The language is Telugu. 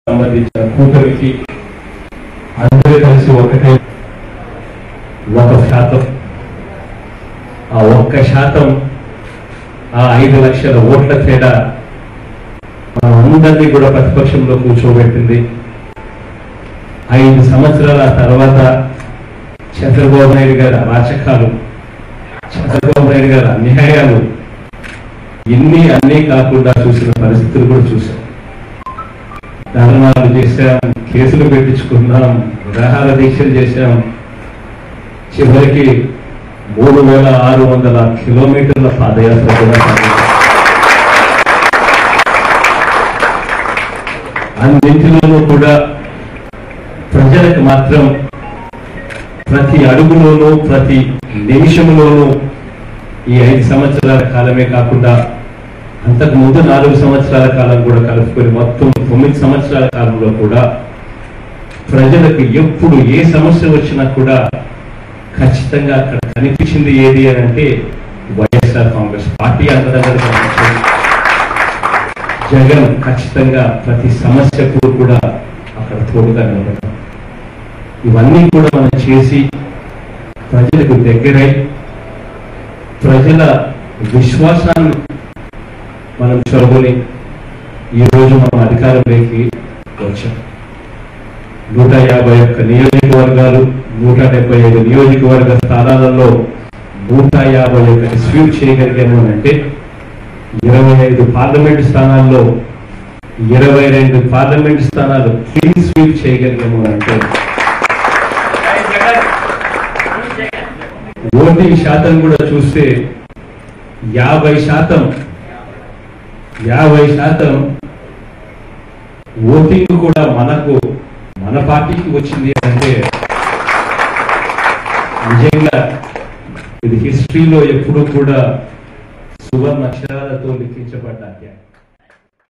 సంబంధించిన కూటమికి అందరూ కలిసి ఒకటే 1% ఆ 1% ఆ 5 లక్షల ఓట్ల తేడా అందరినీ కూడా ప్రతిపక్షంలో కూర్చోబెట్టింది. 5 సంవత్సరాల తర్వాత చంద్రబాబు నాయుడు గారి అరాచకాలు, చంద్రబాబు నాయుడు గారి అన్యాయాలు అన్నీ కాకుండా చూసిన పరిస్థితులు కూడా చూసాం. ధర్నాలు చేశాం, కేసులు పెట్టించుకున్నాం, నిరాహార దీక్షలు చేశాం. చివరికి 3600 కిలోమీటర్ల పాదయాత్ర కూడా అన్నింటిలోనూ కూడా ప్రజలకు మాత్రం ప్రతి అడుగులోనూ ప్రతి నిమిషంలోనూ ఈ 5 సంవత్సరాల కాలమే కాకుండా అంతకు ముందు 4 సంవత్సరాల కాలం కూడా కలుపుకొని మొత్తం 9 సంవత్సరాల కాలంలో కూడా ప్రజలకు ఎప్పుడు ఏ సమస్య వచ్చినా కూడా ఖచ్చితంగా అక్కడ కనిపించింది ఏది అని అంటే వైఎస్ఆర్ కాంగ్రెస్ పార్టీ అంతరంగా కనిపించింది. జగన్ ఖచ్చితంగా ప్రతి సమస్యకు కూడా అక్కడ తోడుగా నిలబడ్డాం. ఇవన్నీ కూడా మనం చేసి ప్రజలకు దగ్గరై ప్రజల విశ్వాసాన్ని మనం చొరబని ఈరోజు మనం అధికారంలోకి వచ్చాం. 151 నియోజకవర్గాలు, 175 నియోజకవర్గ స్థానాలలో 151 స్వీప్ చేయగలిగాము అంటే 25 పార్లమెంటు స్థానాల్లో 22 పార్లమెంటు స్థానాలు క్లీన్ స్వీప్ చేయగలిగాము అంటే ఓటింగ్ శాతం కూడా చూస్తే 50% ఓటింగ్ కూడా మన పార్టీకి వచ్చింది అంటే నిజంగా ఇది హిస్టరీలో ఎప్పుడూ కూడా సువర్ణ అక్షరాలతో లిఖించబడ్డాక